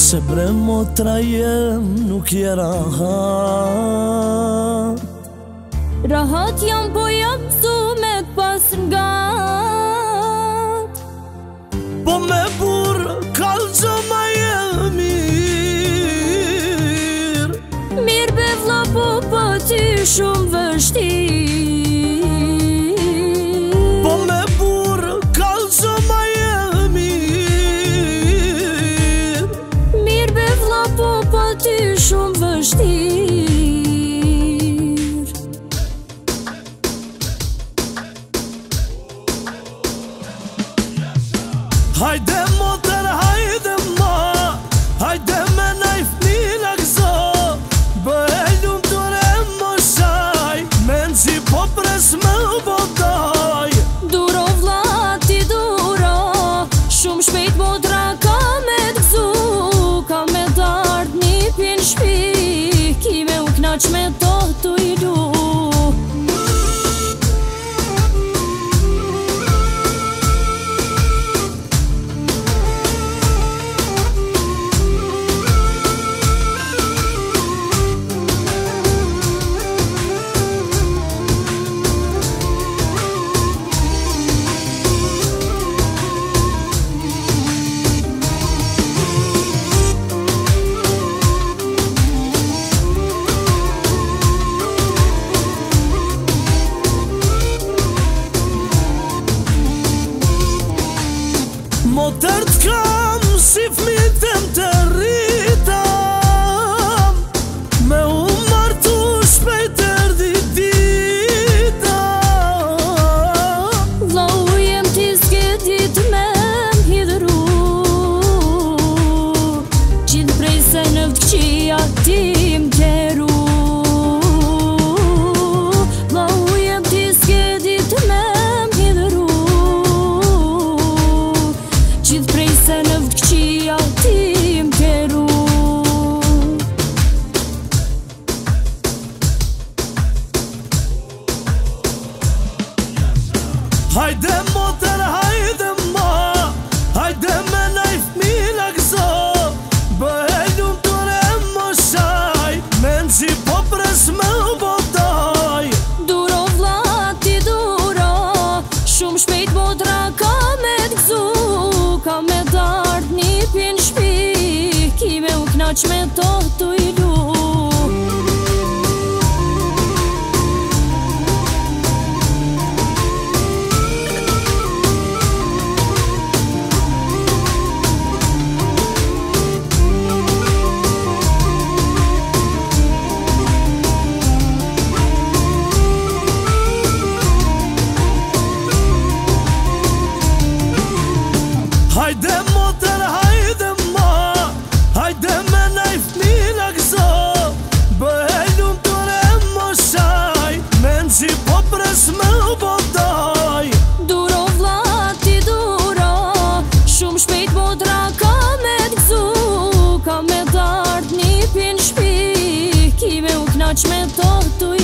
Se bre motra jem nuk je rahat. Rahat jam po jam su me t'pas ngat. Po me burë kalxo ma je mirë. Mirë be vlla po ti shumë vështirë. Po me burë kalxo ma je mirë. Mirë be vlla po ti shumë vështirë. Hajde moter, hajde ma, hajde me najf mila gëzo. Bëhe lumtur e moshaj, me nëzi po pres me bodaj. Duro vlla ti duro, shumë shpejt motra ka me t'gzu. Ka me t'art një pin shpi, ki me u knaq me to t'u i lu. Moter t'kam si fmitem të rritam. Me u martu shpejt erdi dita. Vlau jem ti s'ke dit me m'hidru. Gjithë prej se në vëtëqia ti m'keru. Vlau jem ti s'ke dit me m'hidru. Gjithë prej se në vëtëqia ti m'keru. Hajde moter, hajde ma, hajde me najf mila gëzo. Bëhe lumtur e moshaj, me nëzi po pres me bodaj. Duro vlla ti duro, shumë shpejt motra ka me t'gzu. Ka me t'art një pin shpi, ki me u knaq me to t'u i lu. Hajde moter, hajde ma, hajde me najf mila gëzo. Bëhe lumtur e moshaj, me nëzi po pres me bodaj. Duro vlla ti duro, shumë shpejt motra ka me t'gzu. Ka me t'art një pin shpi, ki me u knaq me to t'u